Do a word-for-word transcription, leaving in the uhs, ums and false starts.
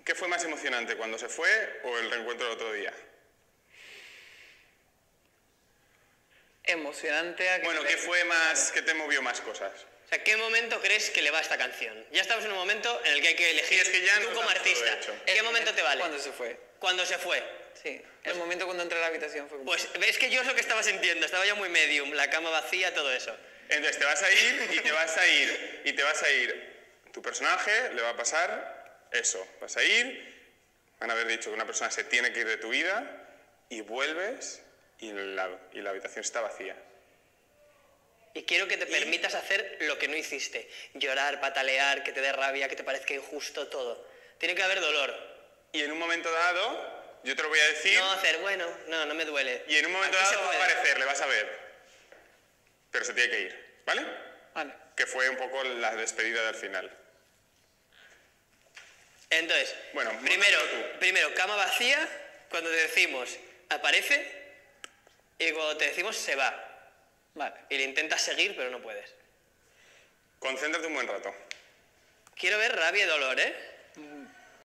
¿Qué fue más emocionante, cuando se fue o el reencuentro del otro día? Emocionante a que Bueno, ¿qué fue más, qué te movió más cosas? O sea, ¿qué momento crees que le va a esta canción? Ya estamos en un momento en el que hay que elegir Sí, es que ya tú nos como damos todo artista. hecho. ¿Qué El momento te vale? Cuando se fue. Cuando se fue. Sí, el momento cuando entré a la habitación fue como... Pues es que yo es lo que estaba sintiendo, estaba ya muy medium, la cama vacía, todo eso. Entonces te vas a ir y te vas a ir y te vas a ir. Tu personaje le va a pasar eso. Vas a ir, van a haber dicho que una persona se tiene que ir de tu vida y vuelves y la, y la habitación está vacía. Y quiero que te permitas hacer lo que no hiciste. Llorar, patalear, que te dé rabia, que te parezca injusto, todo. Tiene que haber dolor. Y en un momento dado, yo te lo voy a decir, No hacer, bueno, no, no me duele. y en un momento Aquí se dado va a puede. aparecer, le vas a ver. Pero se tiene que ir, ¿vale? Vale. Que fue un poco la despedida del final. Entonces, Bueno, primero, móntalo tú. primero, cama vacía, cuando te decimos aparece, y cuando te decimos se va. Vale. Y le intentas seguir, pero no puedes. Concéntrate un buen rato. Quiero ver rabia y dolor, ¿eh?